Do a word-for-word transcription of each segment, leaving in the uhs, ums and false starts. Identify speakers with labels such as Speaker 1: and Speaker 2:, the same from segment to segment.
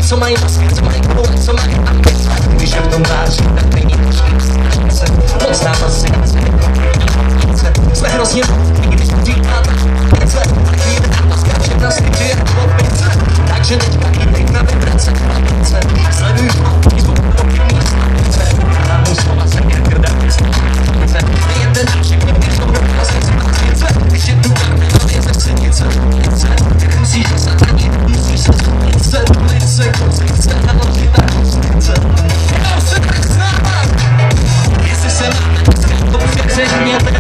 Speaker 1: co mají masky, co mají kvůli, co mají ambice. Když je v tom váží, tak není se moc nám asi jsme hrozně když to říkáte něco, chvíli tam to skáče na sliči je to opice. Takže teď taky teď na vibrace, sleduj zvuk do místnice. Na můj slova se mě krdavice. Nejede na všechny, když jsou do krásy z masnice. Když je tu karta, je ze scenice. Musíš se ani, musíš se zvolit se. Ulice, kozice, naložitá kozice. Já se přiznávám, jestli se máme, to přeřekněte.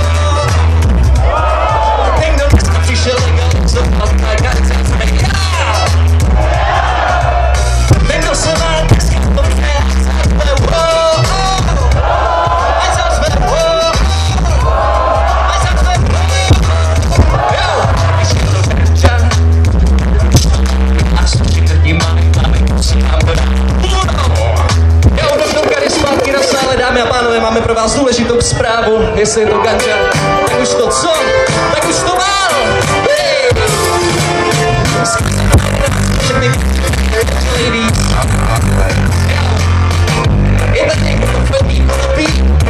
Speaker 1: Někdo dneska přišel legalizovat na karce, jsme já. Někdo se má dneska to přeřekněte. A co jsme, a co jsme, jo. Když je to křeča, a slučit tím máme musí nám dodat. Jo, dobrou kary zpátky na sále, dámy a pánové, máme pro vás důležitou zprávu, jestli je to ganča, tak už to co, tak už to málo, hej! Všechny ladies, je tady někdo, kdo chodí konopí?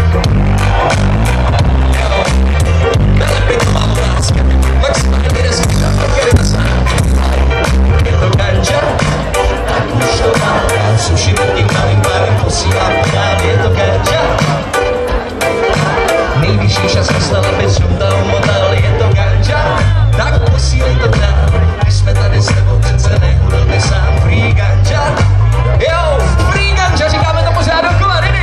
Speaker 1: Jo, nalepit to málo láska, maximálně vyrazíka, kary na sále. Je to ganča, tak už to málo, suši tím malým párem posílám dál, je to ganča. Nejvyšší čas nastal, aby šumtal motal, je to ganča, tak posílej to dál, když jsme tady s tebou přece nehudl ty sám, free ganča, jo, free ganča, říkáme to pořád dokola, ready?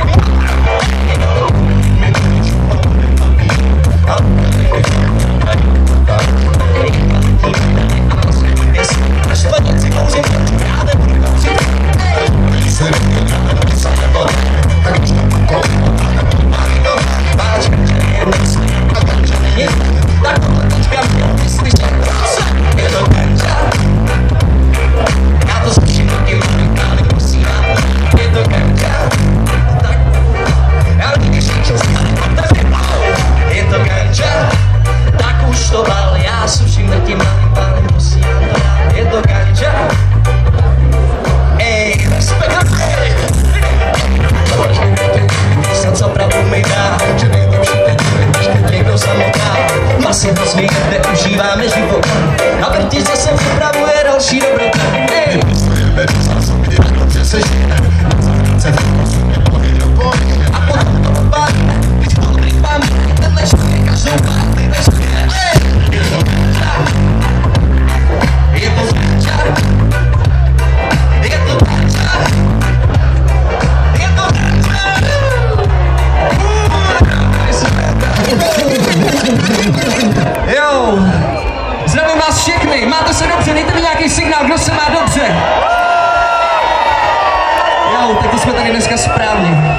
Speaker 1: Masy rozvíjete, užíváme život a vrtič zase připravuje další dobrota. Hey. A potom to pádne, když to odrývám, tenhle štěk a žoupá, ty vešky. Je to zvětčar, je to zvětčar, je to zvětčar. Jo, zdravím vás všechny, máte se dobře, dejte mi nějaký signál, kdo se má dobře. Jo, tak to jsme tady dneska správně.